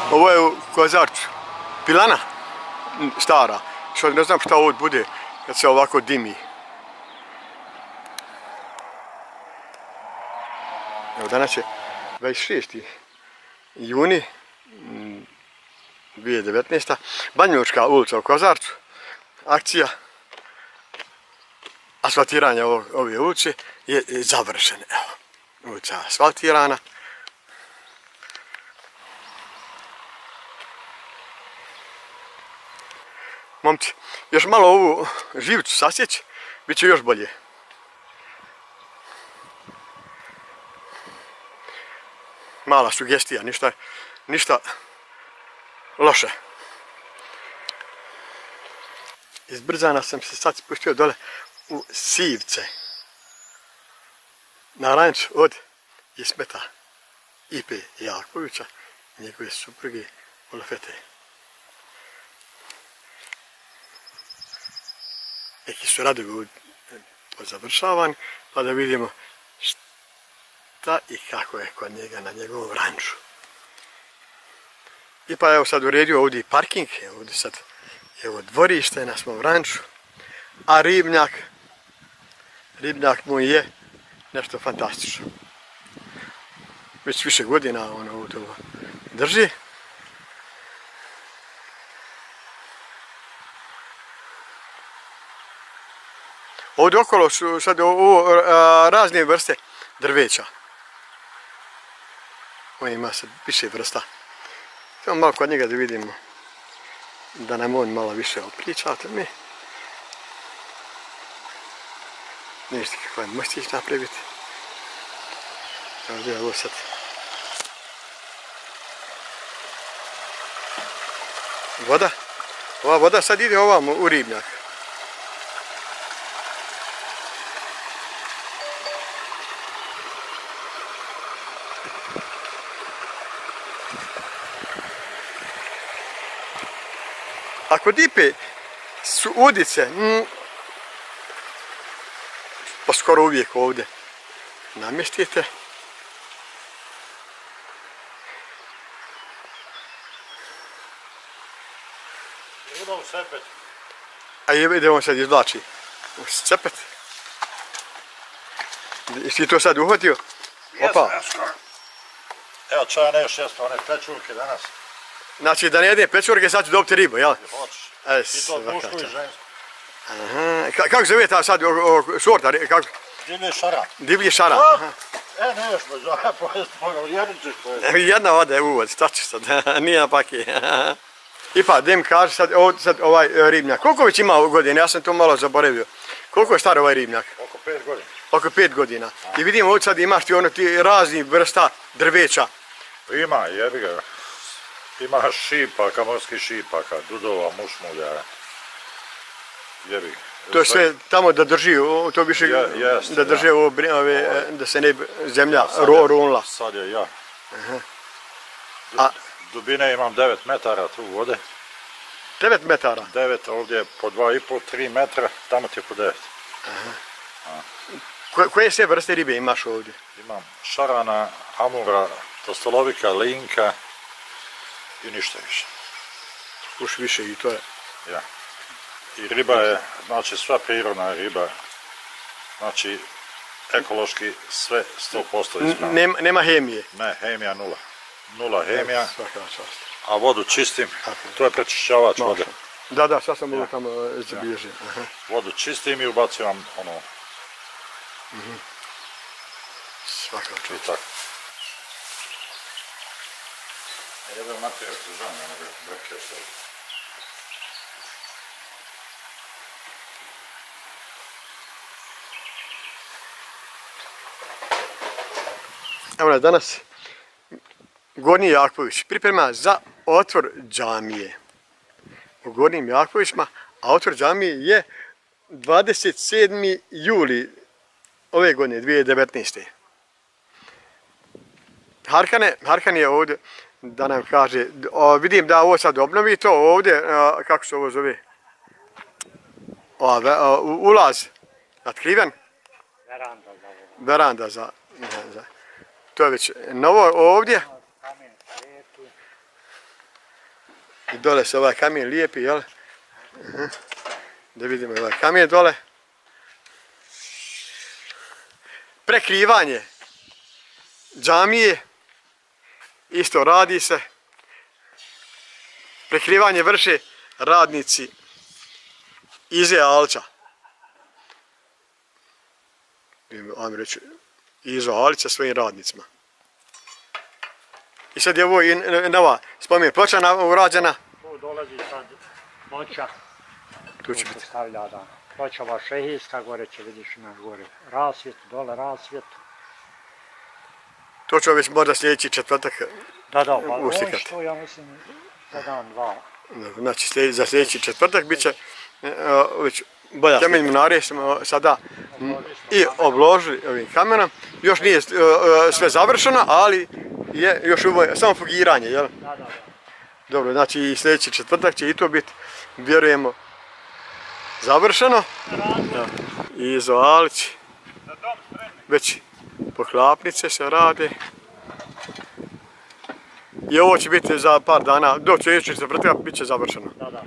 Ovo je u Kozarcu. Pilana stara. Što ne znam šta ovo bude kad se ovako dimi. Evo danas je 26. juni 2019. Banjalučka ulica u Kozarcu. Akcija asfaltiranja ove ulice je završena. Evo, ulica asfaltirana. Momci, još malo ovu živcu sasjeći, bit će još bolje. Mala sugestija, ništa loše. Iz Brzana sam se sad spustio dole u Sivce. Na ranč od Ismeta Ipe Jakovića i njegove supruge Olafete. Neki su radovi završavani, pa da vidimo šta i kako je kod njega na njegovom ranču. I pa evo sad uredio ovdje i parking, ovdje sad evo dvorište na svom ranču, a ribnjak mu je nešto fantastično. Već više godina on ovo to drži. Ovdje okolo su sad razne vrste drveća. On ima sad više vrsta. Samo malo kod njega da vidimo, da nam on malo više opriča o tome. Nešto kako je mostić napraviti. Ovdje je ovo sad. Voda. Ova voda sad ide ovamo u ribnjak. Ako dipe su udice, pa skoro uvijek ovdje namjestite. Idemo u sepet. A idemo sad izvlači u sepet. Jesi to sad uhvatio? Opa. Evo čajne još jesmo, one pečurke danas. Znači da ne jede pečurke, sad ću dobiti ribu, jel? Hoćeš. I to muško i žensko. Kako zove ta sad sorta? Divlji šaran. Divlji šaran. Ne još možda, jednu ćeš pojesti. Jedna ode uvod, šta ćeš sad, nije na paki. I pa, da im kaže sad ovaj ribnjak. Koliko već ima godina? Ja sam to malo zaboravio. Koliko je star ovaj ribnjak? Oko 5 godina. Oko 5 godina. I vidimo ovdje sad imaš ti raznih vrsta drveća. Ima, jebi ga. Ima šipaka, morskih šipaka, dudova, mušmulja. Jebi. To je sve tamo da drži, to više da drži da se ne zemlja runula. Sad je ja. Dubine imam 9 metara tu vode. 9 metara? 9, ovdje po 2,5-3 metra, tamo ti je po 9. Koje sve vrste ribe imaš ovdje? Imam šarana, hamura, tostolovika, linka i ništa više. Už više i to je. Ja. I riba je, znači sva prirodna riba, znači ekološki sve 100% ispravno. Nema hemije? Ne, hemija nula. Nula hemija, svaka čast. a vodu čistim, to je prečišćavač vode. Da, sad sam ovo tamo zabilježio. Vodu čistim i ubacivam ono... Svaka čast. I tako. Jedan materijal se znam, ja ne brekio se. Evo nas danas Gornji Jaković priprema za otvor džamije. U Gornjim Jakovićima, a otvor džamije je 27. juli ove godine, 2019. Harkan je ovdje da nam kaže, vidim da ovo sad obnovi to ovdje, kako se ovo zove? Ulaz, otkriven? Veranda za... To je već novo ovdje. I dole se ovaj kamen lijepi, jel? Da vidimo ovaj kamen dole. Prekrivanje džamije. Isto radi se. Prekrivanje vrše radnici Ize Alča. Ajmo reći, Izo Alić sa svojim radnicima. I sad je ovo i nova spomen ploča urađena. Tu dolazi sad ploča. Tu će biti. Stavlja, da. Pločava šehijska, gore će vidiš naš gore rasvjet, dole rasvjet. To će već možda sljedeći četvrtak uslikati. Da, što ja mislim za dan, dva. Znači za sljedeći četvrtak bit će već bolja. Temelj munare smo sada i obložili ovim kamenom. Još nije sve završeno, ali je još samo fugiranje, jel? Da. Dobro, znači i sljedeći četvrtak će i to biti, vjerujemo, završeno. Izo Alić. Već poklapnice se rade. I ovo će biti za par dana, dok sljedeći četvrtak bit će završeno. Da.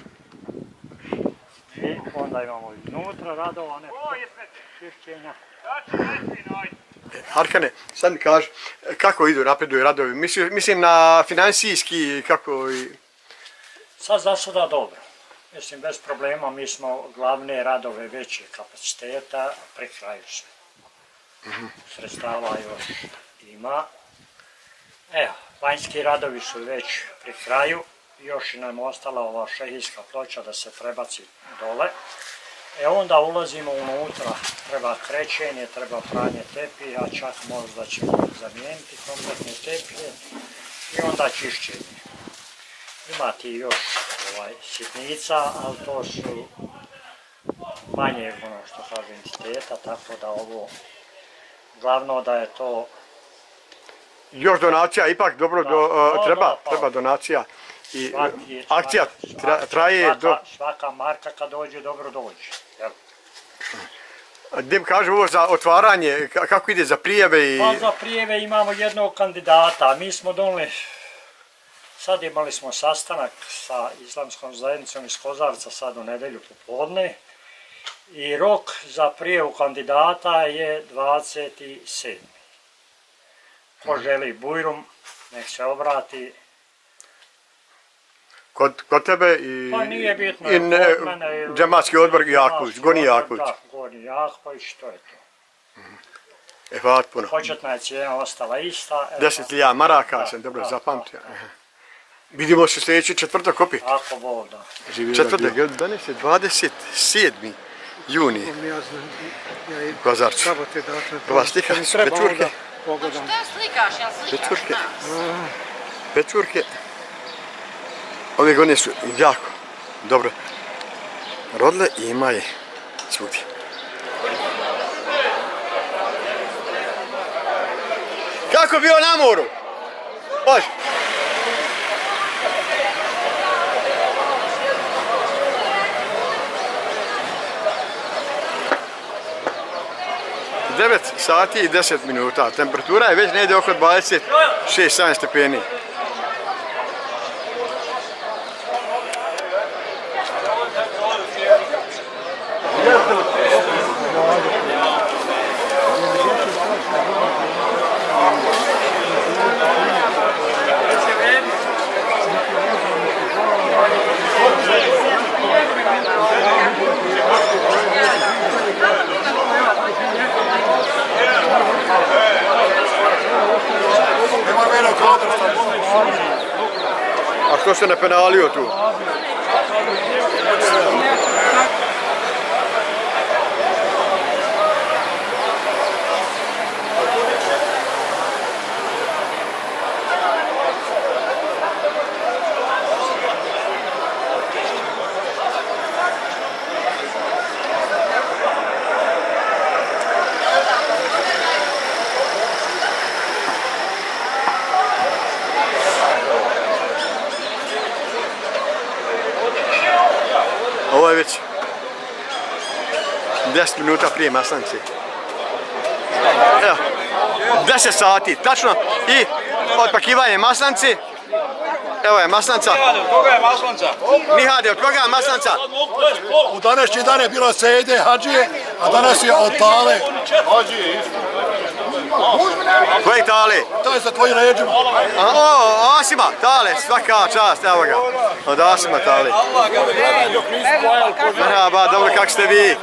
I onda imamo iznutra radovane čišćenja. Arkane, sad mi kaži, kako napreduju radovi? Mislim na financijski, kako i... Sad za sada dobro. Mislim, bez problema, mi smo glavne radove veće kapaciteta, pri kraju sve. Sredstava još ima. Evo, vanjski radovi su već pri kraju. Još nam ostala ova šehijska ploča da se prebaci dole. Onda ulazimo unutra, treba krećenje, treba pranje tepija, čak možda ćemo zamijeniti kompletne tepije i onda čišćenje. Ima ti još sitnica, ali to su manje što kažem entiteta, tako da ovo glavno da je to... Još donacija, ipak dobro treba donacija. I akcija traje do... Svaka marka kad dođe, dobro dođe. Gdje mi kaže ovo za otvaranje, kako ide za prijeve? Pa za prijeve imamo jednog kandidata. Mi smo donijeli, sad imali smo sastanak sa Islamskom zajednicom iz Kozarca sad u nedjelju popodne. I rok za prijevu kandidata je 27. Ko želi Bujrum, nek se obrati. Kod tebe i... Pa nije bitno, kod mene... Džematski odbor Jaković, Goni Jaković. Da, Goni Jaković, to je to. Hvala puno. Početna je cijena ostala ista. 10.000 maraka, sam dobro zapamtio. Vidimo se sljedeći četvrtak opet. Ako Bog da. Četvrtak, danas je 27. juni. U Kozarcu. Prva slika, pečurke. Šta slikaš, ja slikam? Pečurke. Ove godine su jako dobro rodile i ima je svugdje. Kako bio na moru? Ođe. Devet sati i 10 minuta. Temperatura je već negdje oko 26-7 stepeni. A što se ne penalio tu? Ovo je već 10 minuta prije maslanice. Evo, 10 sati, tačno, i otpakivanje maslanice. Evo je maslanca. Koga je maslanca? Nihade, od koga je maslanca? U današnji dan je bilo Sejde Hadžije, a danas je od Tale. Hadžije isto. Koji Tale? To je za tvojim leđima. O, Asima, Tale, svaka čast, evo ga. Od Asima Tale. Merhaba, dobro, kako ste vi?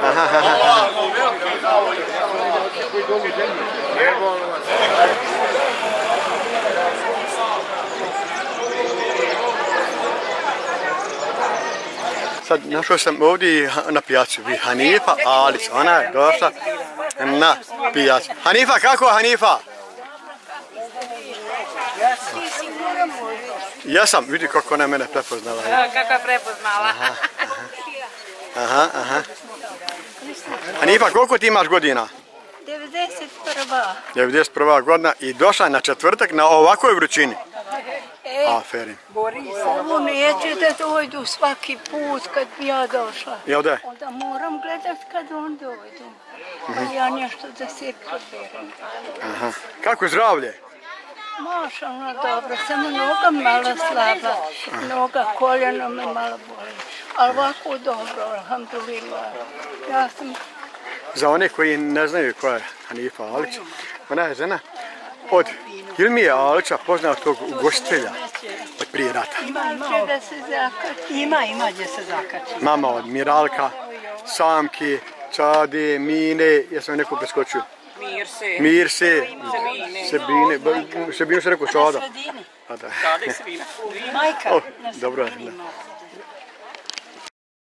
Sad našao sam ovdje na pijacu Hanifa Alić, ona je došla na pijacu. Hanifa, kako Hanifa? Jesam, vidi kako ona je mene prepoznala. Kako je prepoznala. Aha. Hanifa, koliko ti imaš godina? 91. 91. godina i došla na četvrtak na ovakvoj vrućini. Aferin. Ovo neće da dojdu svaki put kad bi ja došla. Jel da? Onda moram gledat kad on dojdu. Pa ja nešto da se proberem. Aha. Kako je zdravlje? Mašalno dobro, samo noga malo slaba. Noga, koljeno me malo boli. Ali ovako dobro, alhamdulillah. Ja sam... Za one koji ne znaju ko je Hanifa Alić, ona je žena od Hilmije Alića, poznatog ugostitelja od prije rata. Ima da se zakači. Ima gdje se zakači. Mama od Miralka, Samki, Čade, Mine, jesam neko preskočio? Mirse, Sebine, Sebinu se rekao Čada. Majka. Dobro je.